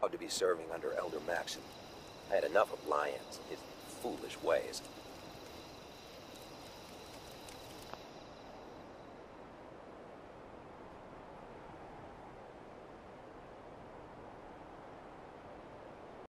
proud to be serving under Elder Maxson. I had enough of Lyons and his foolish ways.